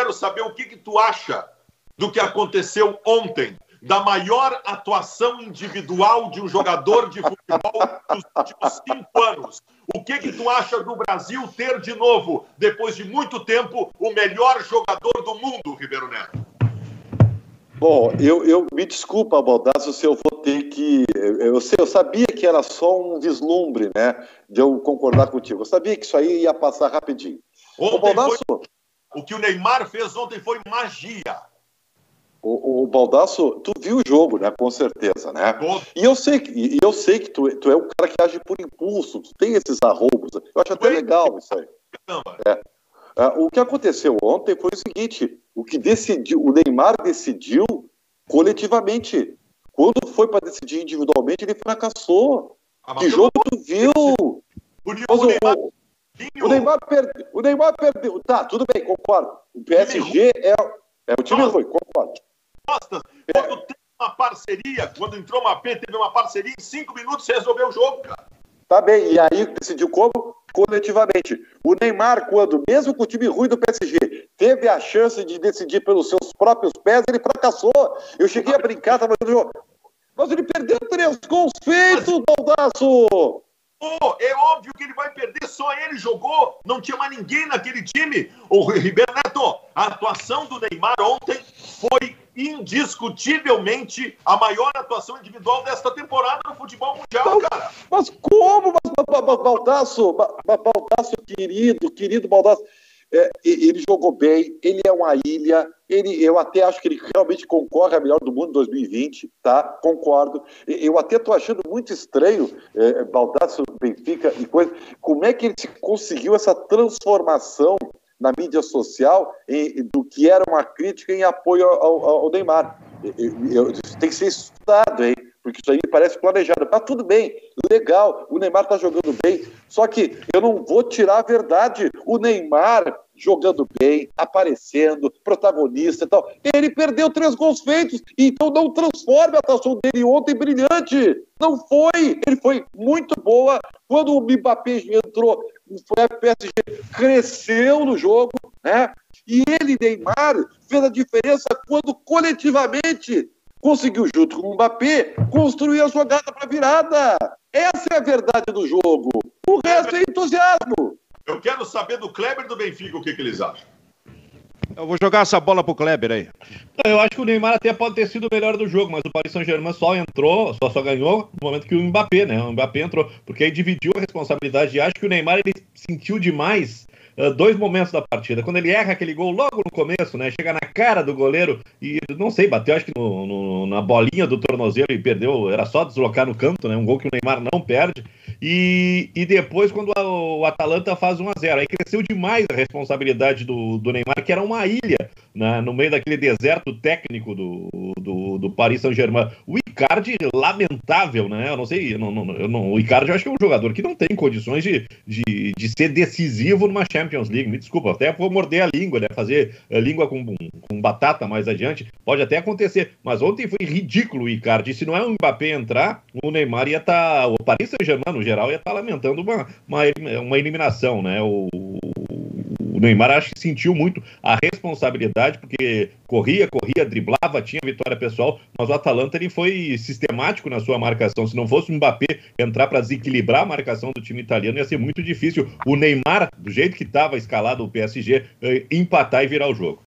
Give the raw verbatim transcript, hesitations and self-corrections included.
quero saber o que, que tu acha do que aconteceu ontem, da maior atuação individual de um jogador de futebol dos últimos cinco anos. O que que tu acha do Brasil ter de novo, depois de muito tempo, o melhor jogador do mundo, Ribeiro Neto? Bom, eu, eu me desculpa, Baldasso, se eu vou ter que... Eu, sei, eu sabia que era só um vislumbre, né, de eu concordar contigo. Eu sabia que isso aí ia passar rapidinho. Ontem Ô, Baldasso, foi... O que o Neymar fez ontem foi magia. O, o Baldasso, tu viu o jogo, né? Com certeza, né? Todo. E eu sei que, e eu sei que tu, tu é um cara que age por impulso, tu tem esses arroubos. Eu acho até Foi. legal isso aí. É. É, o que aconteceu ontem foi o seguinte: o que decidiu, o Neymar decidiu coletivamente. Quando foi para decidir individualmente, ele fracassou. Ah, que jogo tu viu? O, o, o, Neymar... o, Neymar perde, o Neymar perdeu. Tá, tudo bem, concordo. O P S G é, é o time ruim, concordo. Costas, quando tem uma parceria, quando entrou uma P, teve uma parceria, em cinco minutos você resolveu o jogo, cara. Tá bem, e aí decidiu como? Coletivamente. O Neymar, quando, mesmo com o time ruim do P S G, teve a chance de decidir pelos seus próprios pés, ele fracassou. Eu cheguei a brincar, tava no jogo. Mas ele perdeu três gols feitos, Baldasso! Oh, é óbvio que ele vai perder, só ele jogou, não tinha mais ninguém naquele time. O Ribeiro Neto, a atuação do Neymar ontem foi indiscutivelmente a maior atuação individual desta temporada no futebol mundial, mas, cara. Mas como? Mas, Baldasso, Baldasso, querido, querido Baldasso, é, ele jogou bem, ele é uma ilha, ele, eu até acho que ele realmente concorre a melhor do mundo em dois mil e vinte, tá? Concordo. Eu até tô achando muito estranho, é, Baldasso, Benfica e coisa, como é que ele conseguiu essa transformação na mídia social em, do que era uma crítica em apoio ao, ao Neymar. Eu, eu, tem que ser estudado, hein? Porque isso aí parece planejado. Mas tudo bem, legal, o Neymar tá jogando bem, só que eu não vou tirar a verdade. O Neymar jogando bem, aparecendo, protagonista e tal, ele perdeu três gols feitos, então não transforme a atuação dele ontem brilhante. Não foi, ele foi muito boa. Quando o Mbappé entrou, foi a P S G cresceu no jogo, né? E ele, Neymar, fez a diferença quando coletivamente conseguiu, junto com o Mbappé, construir a jogada para virada. Essa é a verdade do jogo. O resto é entusiasmo. Eu quero saber do Kleber e do Benfica o que, que eles acham. Eu vou jogar essa bola pro Kleber aí. Eu acho que o Neymar até pode ter sido o melhor do jogo, mas o Paris Saint-Germain só entrou, só, só ganhou no momento que o Mbappé, né? O Mbappé entrou, porque aí dividiu a responsabilidade. E acho que o Neymar, ele sentiu demais uh, dois momentos da partida. Quando ele erra aquele gol logo no começo, né? Chega na cara do goleiro e, não sei, bateu acho que no, no, na bolinha do tornozelo e perdeu. Era só deslocar no canto, né? Um gol que o Neymar não perde. E, e depois, quando a, o Atalanta faz um a zero, aí cresceu demais a responsabilidade do, do Neymar, que era uma ilha, né, no meio daquele deserto técnico do, do, do Paris Saint-Germain. O Icardi, lamentável, né? Eu não sei, eu não, não, eu não, o Icardi eu acho que é um jogador que não tem condições de, de, de ser decisivo numa Champions League. Me desculpa, até vou morder a língua, né? Fazer a língua com, com batata mais adiante, pode até acontecer. Mas ontem foi ridículo o Icardi. Se não é o Mbappé entrar, o Neymar ia estar, tá, o Paris Saint-Germain, no geral, ia estar tá lamentando uma, uma, uma eliminação, né? O, o Neymar acho que sentiu muito a responsabilidade, porque corria, corria, driblava, tinha vitória pessoal, mas o Atalanta ele foi sistemático na sua marcação. Se não fosse o Mbappé entrar para desequilibrar a marcação do time italiano, ia ser muito difícil o Neymar, do jeito que estava escalado o P S G, empatar e virar o jogo.